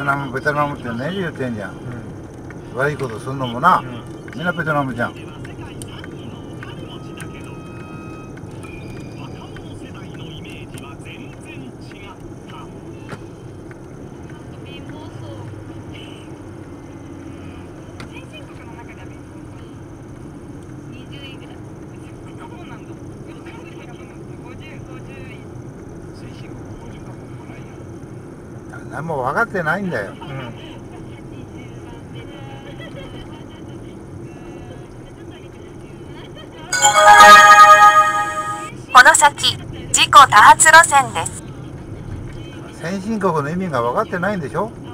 ベトナムってね言ってんじゃん、悪いことすんのもな、みんなベトナムじゃん。何も分かってないんだよ。 この先、事故多発路線です。 先進国の意味が分かってないんでしょ。